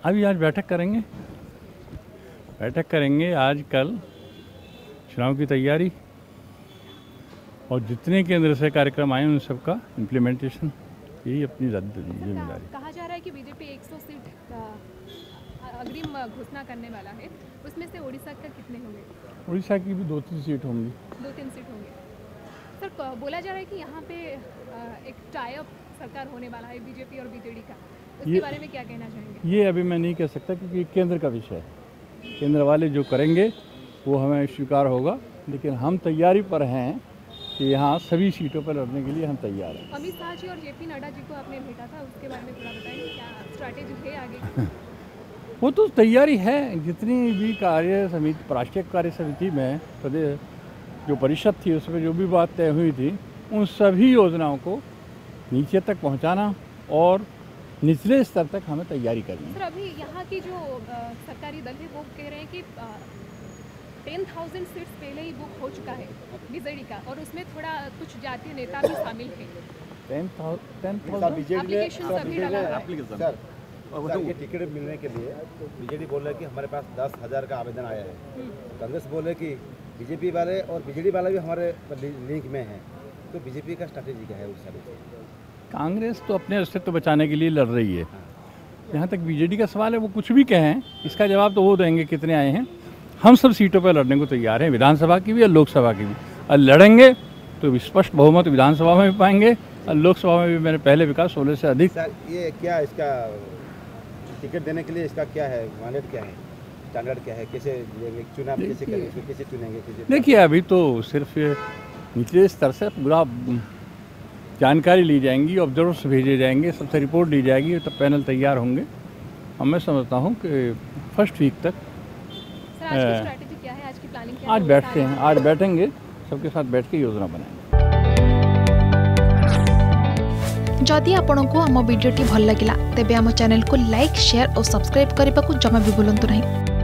अभी आज बैठक करेंगे आज कल चुनाव की तैयारी और जितने केंद्र से कार्यक्रम आए उन सबका इम्प्लीमेंटेशन, यही अपनी जिम्मेदारी। कहा जा रहा है कि बीजेपी 100 सीट अग्रिम घोषणा करने वाला है, उसमें से उड़ीसा का कितने होंगे? उड़ीसा की भी 2-3 सीट होंगी। 2-3 सीट होंगे। सर, बोला जा रहा है कि यहाँ पे एक टाई अप सरकार होने वाला है बीजेपी और बीजेडी का, उसके बारे में क्या कहना चाहेंगे? ये अभी मैं नहीं कह सकता क्योंकि केंद्र का विषय है। केंद्र वाले जो करेंगे वो हमें स्वीकार होगा, लेकिन हम तैयारी पर हैं कि यहाँ सभी सीटों पर लड़ने के लिए हम तैयार हैं। अमित शाह जी और जेपी नड्डा जी को आपने भेजा था, उसके बारे में थोड़ा बताएंगे, क्या स्ट्रैटेजी है आगे? वो तो तैयारी है। जितनी भी कार्य समिति, राष्ट्रीय कार्य समिति में प्रदेश जो परिषद थी उसमें जो भी बात तय हुई थी, उन सभी योजनाओं को नीचे तक पहुंचाना और निचले स्तर तक हमें तैयारी करनी है। सर, अभी यहाँ की जो सरकारी दल है वो कह रहे हैं कि 10,000 सीट्स पहले ही बुक हो चुका है बीजेडी का, और उसमें थोड़ा कुछ जातीय नेता भी शामिल है। 10,000 एप्लीकेशन सभी डाला है। सर, ये टिकट मिलने के लिए बीजेडी बोल रहे हैं कि हमारे पास 10,000 का आवेदन आया है। कांग्रेस बोल रहे कि बीजेपी वाले और बीजेडी वाले भी हमारे लिंक में हैं, तो बीजेपी का स्ट्रैटेजी क्या है उस साइड से? कांग्रेस तो अपने अस्तित्व बचाने के लिए लड़ रही है। जहाँ तक बीजेडी का सवाल है, वो कुछ भी कहें इसका जवाब तो वो देंगे कितने आए हैं। हम सब सीटों पर लड़ने को तैयार हैं, विधानसभा की भी और लोकसभा की भी। और लड़ेंगे तो स्पष्ट बहुमत विधानसभा में भी पाएंगे और लोकसभा में भी मैंने पहले भी कहा 16 से अधिक। सर, ये क्या इसका टिकट देने के लिए इसका क्या है, मानदंड क्या है, स्टैंडर्ड क्या है, कैसे चुनाव कैसे करेंगे, कैसे चुनेंगे? देखिए, अभी तो सिर्फ ये निचले स्तर से पूरा जानकारी ली जाएंगी, ऑब्जर्वर्स भेजे जाएंगे, सबसे रिपोर्ट ली जाएगी, तब पैनल तैयार होंगे। और मैं समझता हूँ कि फर्स्ट वीक तक। सर, आज की स्ट्रैटेजी क्या है, आज की प्लानिंग क्या है? आज बैठते हैं, आज बैठेंगे, सबके साथ बैठ के योजना बनाएंगे। जदि आपंक आम भिडी भल लगा तेब आम चैनल को लाइक, शेयर और सब्सक्राइब करने को जमा भी भूलु नहीं।